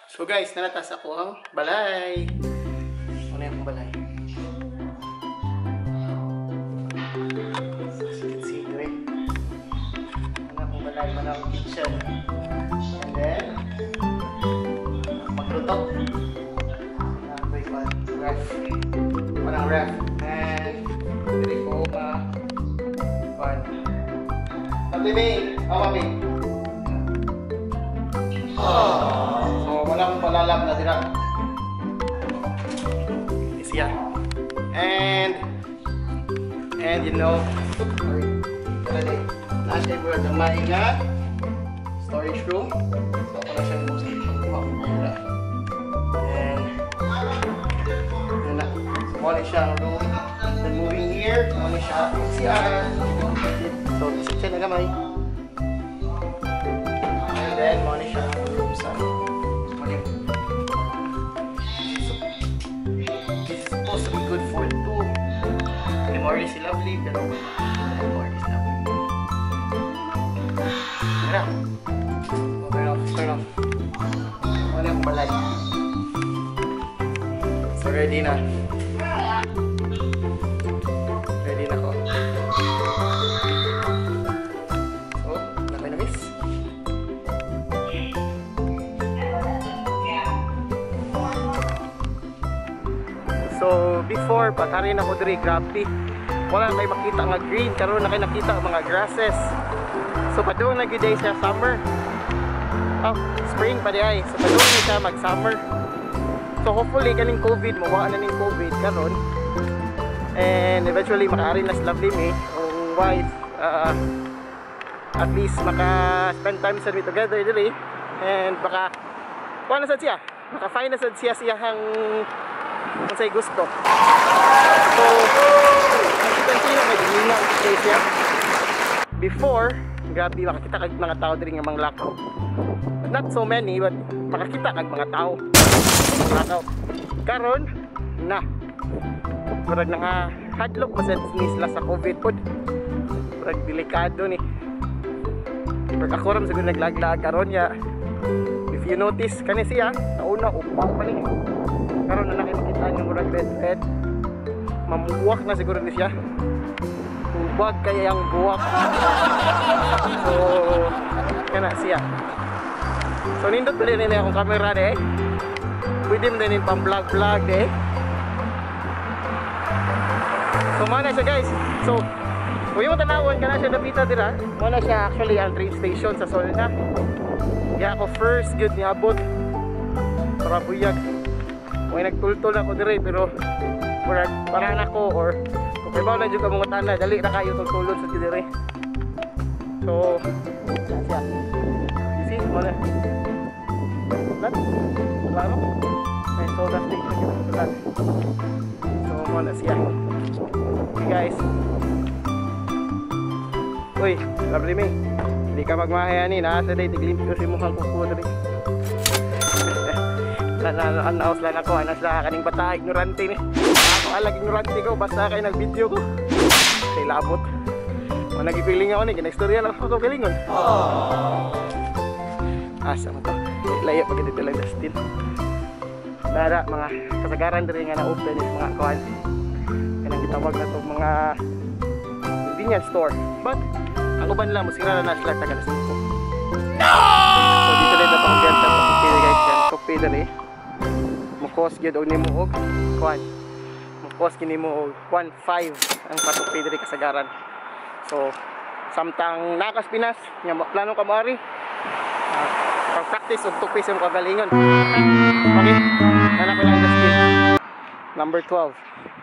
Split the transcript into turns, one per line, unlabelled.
So guys, nalatas ako ang balay. Ano yung balay? So as you can see, dire. Ano akong balay, ano akong kitchen. And then, magluto. Nakapoy pa, ref. Parang ref. And, dire ko pa. Pan. Pati May! Mami! So, walang palalab na dira. Is yan. And you know, sorry. Nasa yung mga damay nga storage room. So, ako na siya yung mostly pagkuha. And yun na. So, wala siyang room. Then moving here, wala siya CR. So, isip siya na gamay. And then, wala siya room sa supposed to be good for 2. Memory is lovely, pero memory is lovely. Turn off. Ano yung balay? So ready na. Ready na ko. So, lamay na miss. So, before, patarin ako diri, grabe. Wala kayo makita nga green, karoon na kayo nakita ang mga grasses. So, padoon na good day siya summer. Oh, spring pa di ay. So, padoon na siya mag-summer. So, hopefully, kaning COVID, mawaan na ning COVID karon. And eventually, makaari na si Lovely May, ang wife. At least, maka-spend time sa together diri. And baka, kuha na sad siya. Maka-find na sad siya siyahang kung sa'y gusto. So, continue may dilinang space yan. Before, grabe makakita kag mga tao diri nga mga lakaw. Not so many, but makakita kag mga tao. Lakaw. Karon, na. Murag nga hadlok masad ni sila sa COVID pod. Murag delikado ni. Murag ako ram siguro naglaglag karon ya. If you notice kani siya, nauna upaw pa ni. Karon na nakikita niyo murag red. Mamuwak na siguro ni siya. Huwag kaya ang buwak. So, kana siya. So, nindot pala nila akong camera de. Pwede mo din pang vlog de. So, mana siya guys. So, kung yung tanawon ka na siya napita dira, mana siya actually ang train station sa Solna. Kaya ako first good niabot. Para buyag. Kung nagtultol ako dire, pero para na ko or kung kaibaw na dyan ka mga tana, dali na kayo tultulon sa dire. So, siya. You see? Mana? Lahat? Klaro? May soda station yung lahat. So, mana siya. Okay guys. Uy, Lovely May. Hindi ka magmahayanin ha. Sa day, tiglimpyo si mukhang kuko rin. Anaos lang ako. Anas lang kaning bata. Ignorante ni. Ako alag ignorante ko. Basta kayo nag-video ko. Kay labot. Kung nagipiling ako ni. Gina-istorya lang ako kalingon. Asa mo to. Layo pag ito lang na still. Dara mga kasagaran din nga na-open yung mga kuhan. Kanang gitawag na ito mga convenience store. But, ang uban lang, musira na sila tagal sa ito. No! So, dito rin na itong ganda sa pupili guys. Yan, pupili rin. Mukos gyud og nimo og kuan. Mukos kini mo og 1.5 ang patupili rin kasagaran. So, samtang nakas Pinas, nya plano ka maari. Pag-practice og tupis yung kagalingon. Okay? Hanap ko lang just number 12.